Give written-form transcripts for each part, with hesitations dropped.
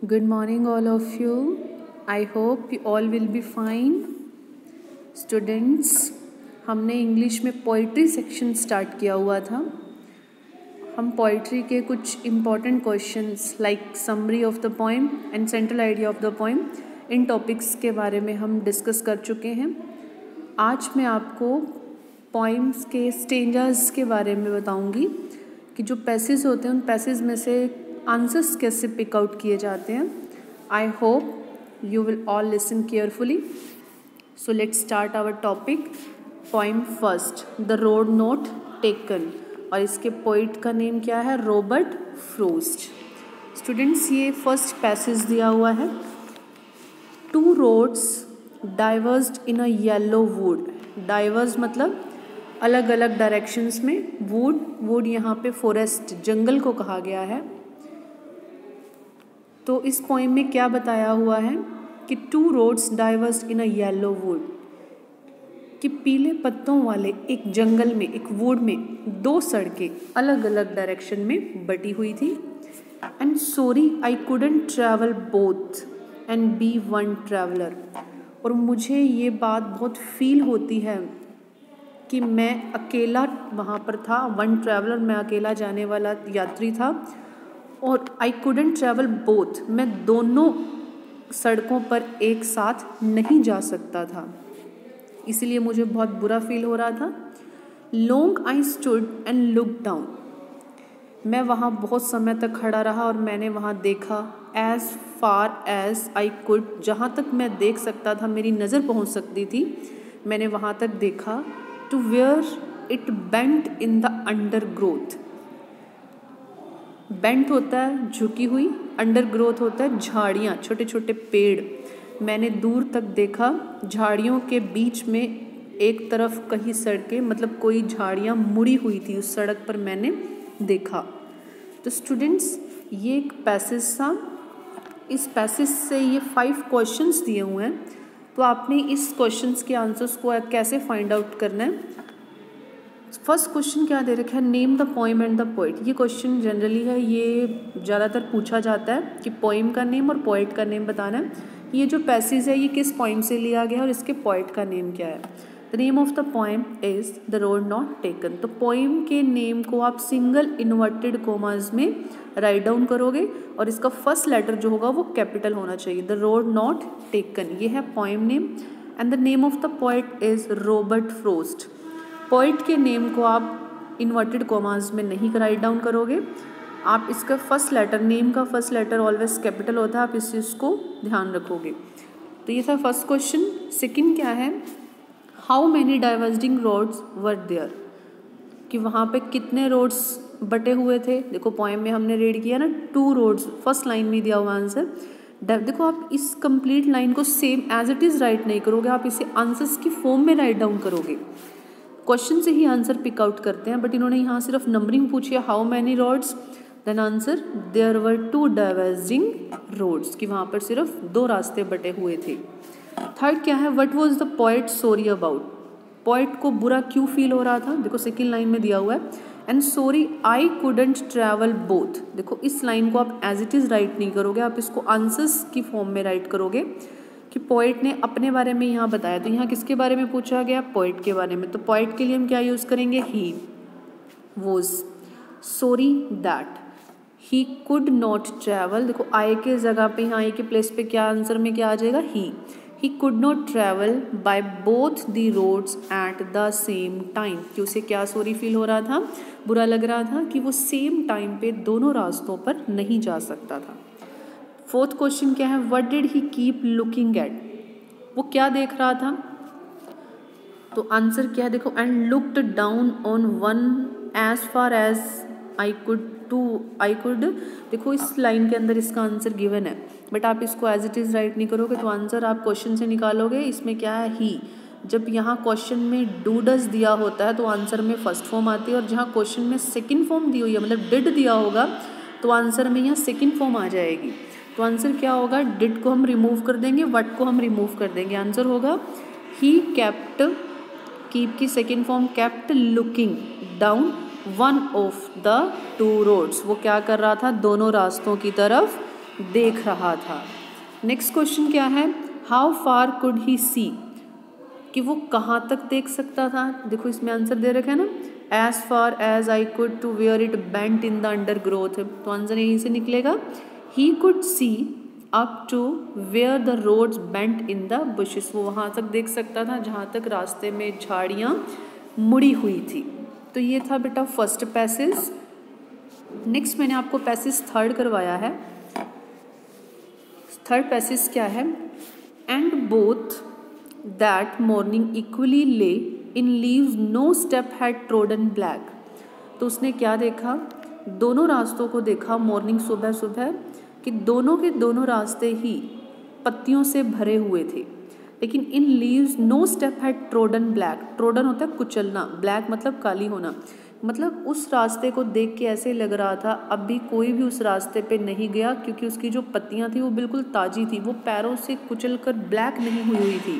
Good morning, all of you. I hope you all will be fine. Students, हमने English में poetry section start किया हुआ था. हम पोइट्री के कुछ important questions like summary of the poem and central idea of the poem इन topics के बारे में हम डिस्कस कर चुके हैं. आज मैं आपको पोइम्स के स्टेंजास के बारे में बताऊंगी कि जो पैसेज होते हैं उन पैसेज में से आंसर्स कैसे पिक आउट किए जाते हैं. I hope you will all listen carefully. So let's start our topic. Poem first, the road not taken, और इसके पोइट का नेम क्या है? Robert Frost. स्टूडेंट्स, ये फर्स्ट पैसेज दिया हुआ है. Two roads diverged in a yellow wood. Diverse मतलब अलग अलग डायरेक्शंस में. वुड यहाँ पे फॉरेस्ट, जंगल को कहा गया है. तो इस पोइम में क्या बताया हुआ है कि two roads diverged in a yellow wood, कि पीले पत्तों वाले एक जंगल में, एक वुड में दो सड़कें अलग अलग डायरेक्शन में बटी हुई थी. And sorry I couldn't travel both and be one traveller. और मुझे ये बात बहुत फील होती है कि मैं अकेला वहाँ पर था. वन ट्रैवलर, मैं अकेला जाने वाला यात्री था. और आई कुडंट ट्रैवल बोथ, मैं दोनों सड़कों पर एक साथ नहीं जा सकता था, इसलिए मुझे बहुत बुरा फील हो रहा था. Long I stood and look down. मैं वहाँ बहुत समय तक खड़ा रहा और मैंने वहाँ देखा. As far as I could, जहाँ तक मैं देख सकता था, मेरी नज़र पहुँच सकती थी, मैंने वहाँ तक देखा. To where it bent in the undergrowth. Bent होता है झुकी हुई, अंडर ग्रोथ होता है झाड़ियाँ, छोटे छोटे पेड़. मैंने दूर तक देखा, झाड़ियों के बीच में एक तरफ कहीं सड़कें, मतलब कोई झाड़ियाँ मुड़ी हुई थी, उस सड़क पर मैंने देखा. तो स्टूडेंट्स, ये एक पैसेज था. इस पैसेज से ये 5 क्वेश्चंस दिए हुए हैं. तो आपने इस क्वेश्चंस के आंसर्स को कैसे फाइंड आउट करना है. फर्स्ट क्वेश्चन क्या दे रखा है? Name the poem and the poet. ये क्वेश्चन जनरली है, ये ज़्यादातर पूछा जाता है कि पोइम का नेम और पोइट का नेम बताना है. ये जो पैसेज है ये किस पोइम से लिया गया है और इसके पोइट का नेम क्या है. The name of the poem is the road not taken. तो पोइम के नेम को आप सिंगल इन्वर्टेड कोमास में राइट डाउन करोगे और इसका फर्स्ट लेटर जो होगा वो कैपिटल होना चाहिए. द रोड नॉट टेकन, ये है poem name. And the name of the poet is Robert Frost. Poet के नेम को आप इन्वर्टेड कोमास में नहीं राइट डाउन करोगे. आप इसका फर्स्ट लेटर, नेम का फर्स्ट लेटर ऑलवेज कैपिटल होता है, आप इस चीज़ को ध्यान रखोगे. तो ये था फर्स्ट क्वेश्चन. सेकंड क्या है? How many diverging roads were there, कि वहाँ पे कितने रोड्स बटे हुए थे. देखो पोएम में हमने रीड किया ना, 2 रोड्स, फर्स्ट लाइन में दिया हुआ आंसर. देखो आप इस कंप्लीट लाइन को same as it is write नहीं करोगे, आप इसे आंसर्स की फॉर्म में राइट डाउन करोगे. क्वेश्चन से ही आंसर पिक आउट करते हैं, बट इन्होंने यहाँ सिर्फ नंबरिंग पूछी है. How many roads, then answer there were 2 diverging roads, कि वहाँ पर सिर्फ 2 रास्ते बटे हुए थे. थर्ड क्या है? What was the poet sorry about. Poet को बुरा क्यों फील हो रहा था? देखो सेकेंड लाइन में दिया हुआ है. And sorry I couldn't travel both. देखो इस लाइन को आप एज इट इज़ राइट नहीं करोगे, आप इसको आंसर्स की फॉर्म में राइट करोगे कि पोएट ने अपने बारे में यहाँ बताया. तो यहाँ किसके बारे में पूछा गया? पोएट के बारे में. तो पोएट के लिए हम क्या यूज़ करेंगे? He was sorry that he could not travel. देखो आई के जगह पे, यहाँ आई के प्लेस पे क्या आंसर में क्या आ जाएगा? He could not travel by both the roads at the same time. कि उसे क्या सॉरी फील हो रहा था, बुरा लग रहा था कि वो सेम टाइम पे दोनों रास्तों पर नहीं जा सकता था. फोर्थ क्वेश्चन क्या है? What did he keep looking at. वो क्या देख रहा था? तो आंसर क्या है? देखो and looked down on one as far as I could to I could. देखो इस लाइन के अंदर इसका आंसर गिवन है, बट आप इसको एज इट इज़ राइट नहीं करोगे, तो आंसर आप क्वेश्चन से निकालोगे. इसमें क्या है? ही. जब यहाँ क्वेश्चन में डू डज दिया होता है तो आंसर में फर्स्ट फॉर्म आती है, और जहाँ क्वेश्चन में सेकेंड फॉर्म दी हुई है, मतलब डिड दिया होगा, तो आंसर में यहाँ सेकेंड फॉर्म आ जाएगी. तो आंसर क्या होगा? डिड को हम रिमूव कर देंगे, व्हाट को हम रिमूव कर देंगे. आंसर होगा ही केप्ट, कीप की second form kept looking down one of the 2 roads. वो क्या कर रहा था? दोनों रास्तों की तरफ देख रहा था। नेक्स्ट क्वेश्चन क्या है, हाउ फार कुड ही सी, कि वो कहाँ तक देख सकता था। देखो इसमें आंसर दे रखा है ना, as far as I could to where it bent in the undergrowth, तो आंसर यहीं से निकलेगा, he could see up to where the roads bent in the bushes, वो वहाँ तक देख सकता था जहाँ तक रास्ते में झाड़ियाँ मुड़ी हुई थी। तो ये था बेटा फर्स्ट पैसेज। नेक्स्ट मैंने आपको पैसेज थर्ड करवाया है। थर्ड पैसेज क्या है, and both that morning equally lay in leaves no step had trodden black, तो उसने क्या देखा, दोनों रास्तों को देखा मॉर्निंग सुबह सुबह कि दोनों के दोनों रास्ते ही पत्तियों से भरे हुए थे, लेकिन in leaves no step had trodden black, trodden होता है कुचलना, ब्लैक मतलब काली होना, मतलब उस रास्ते को देख के ऐसे लग रहा था अभी कोई भी उस रास्ते पे नहीं गया, क्योंकि उसकी जो पत्तियां थी वो बिल्कुल ताज़ी थी, वो पैरों से कुचल कर ब्लैक नहीं हुई थी।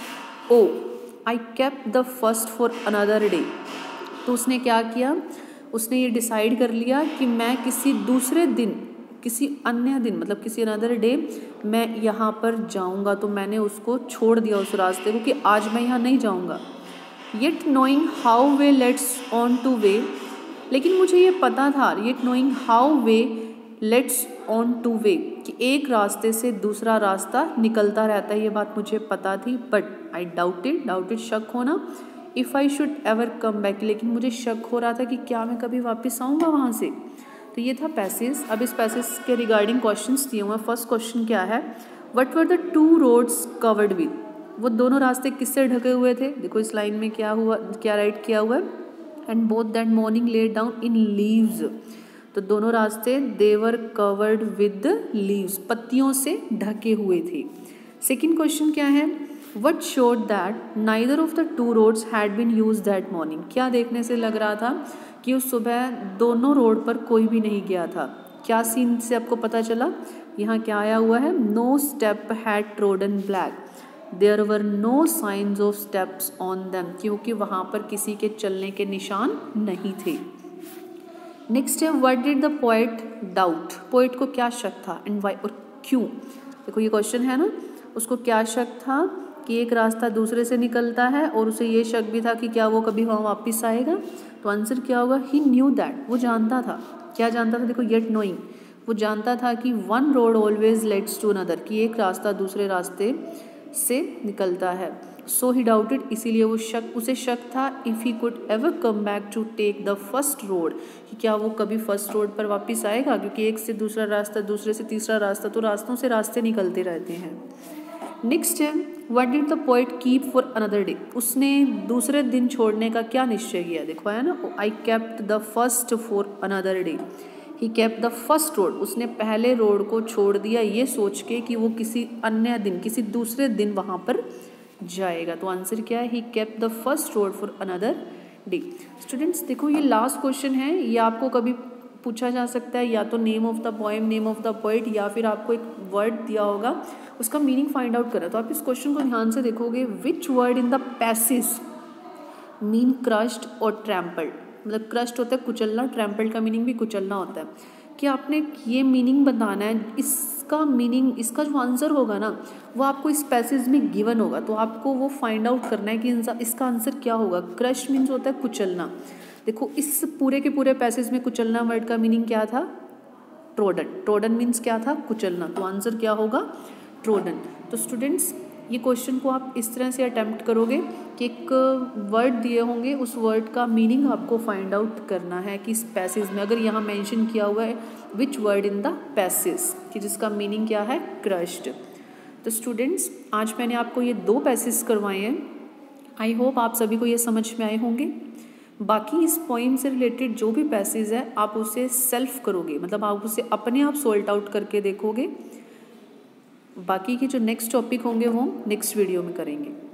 Oh I kept the first for another day, तो उसने क्या किया, उसने ये डिसाइड कर लिया कि मैं किसी दूसरे दिन, किसी अन्य दिन मतलब किसी अनदर डे मैं यहाँ पर जाऊँगा, तो मैंने उसको छोड़ दिया उस रास्ते को कि आज मैं यहाँ नहीं जाऊँगा। Yet knowing how way leads on to way, लेकिन मुझे ये पता था, yet knowing how way leads on to way, कि एक रास्ते से दूसरा रास्ता निकलता रहता है, ये बात मुझे पता थी, बट आई डाउटेड शक होना, if I should ever come back, लेकिन मुझे शक हो रहा था कि क्या मैं कभी वापस आऊँगा वहाँ से। तो ये था पैसेज। अब इस पैसेज के रिगार्डिंग क्वेश्चंस दिए हुए हैं। फर्स्ट क्वेश्चन क्या है, what were the two roads covered with, वो दोनों रास्ते किससे ढके हुए थे। देखो इस लाइन में क्या हुआ, क्या राइट किया हुआ है, and both that morning laid down in leaves, तो दोनों रास्ते they were covered with leaves, पत्तियों से ढके हुए थे। सेकेंड क्वेश्चन क्या है, what showed that neither of the two roads had been use that morning, क्या देखने से लग रहा था कि उस सुबह दोनों रोड पर कोई भी नहीं गया था। क्या सीन से आपको पता चला, यहाँ क्या आया हुआ है, no step had trodden black, there were no signs of steps on them, क्योंकि वहाँ पर किसी के चलने के निशान नहीं थे। नेक्स्ट है, what did the poet doubt, poet को क्या शक था, एंड वाई और क्यों। देखो ये क्वेश्चन है ना, उसको क्या शक था कि एक रास्ता दूसरे से निकलता है, और उसे ये शक भी था कि क्या वो कभी वहाँ वापस आएगा। तो आंसर क्या होगा, ही न्यू दैट, वो जानता था, क्या जानता था, देखो येट नोइंग, वो जानता था कि one road always leads to another, कि एक रास्ता दूसरे रास्ते से निकलता है। सो ही डाउटेड, इसीलिए वो उसे शक था, if he could ever come back to take the first road, कि क्या वो कभी फर्स्ट रोड पर वापस आएगा, क्योंकि एक से दूसरा रास्ता, दूसरे से तीसरा रास्ता, तो रास्तों से रास्ते निकलते रहते हैं। नेक्स्ट है, what did the poet keep for another day, उसने दूसरे दिन छोड़ने का क्या निश्चय किया। देखो है ना, I kept the first for another day, he kept the first road, उसने पहले रोड को छोड़ दिया ये सोच के कि वो किसी अन्य दिन, किसी दूसरे दिन वहाँ पर जाएगा। तो आंसर क्या है, he kept the first road for another day. Students देखो ये लास्ट क्वेश्चन है, ये आपको कभी पूछा जा सकता है, या तो name of the poem, name of the poet, या फिर आपको एक वर्ड दिया होगा उसका मीनिंग फाइंड आउट करें। तो आप इस क्वेश्चन को ध्यान से देखोगे, which word in the passage mean crushed और ट्रैम्पल्ड, मतलब क्रश्ड होता है कुचलना, ट्रैम्पल्ड का मीनिंग भी कुचलना होता है, कि आपने ये मीनिंग बताना है। इसका मीनिंग, इसका जो आंसर होगा ना वो आपको इस पैसेज में गिवन होगा, तो आपको वो फाइंड आउट करना है कि इसका आंसर क्या होगा। क्रश मीन्स होता है कुचलना। देखो इस पूरे के पूरे पैसेज में कुचलना वर्ड का मीनिंग क्या था, ट्रोडन, ट्रोडन मीन्स क्या था, कुचलना, तो आंसर क्या होगा, ट्रोडन। तो स्टूडेंट्स ये क्वेश्चन को आप इस तरह से अटेम्प्ट करोगे कि एक वर्ड दिए होंगे, उस वर्ड का मीनिंग आपको फाइंड आउट करना है कि इस पैसेज में, अगर यहाँ मेंशन किया हुआ है which word in the passage, कि जिसका मीनिंग क्या है, क्रश्ड। तो स्टूडेंट्स आज मैंने आपको ये 2 पैसेज करवाए हैं, आई होप आप सभी को ये समझ में आए होंगे। बाकी इस पोइम से रिलेटेड जो भी पैसेज है आप उसे सेल्फ करोगे, मतलब आप उसे अपने आप सॉल्ट आउट करके देखोगे। बाकी के जो नेक्स्ट टॉपिक होंगे वो नेक्स्ट वीडियो में करेंगे।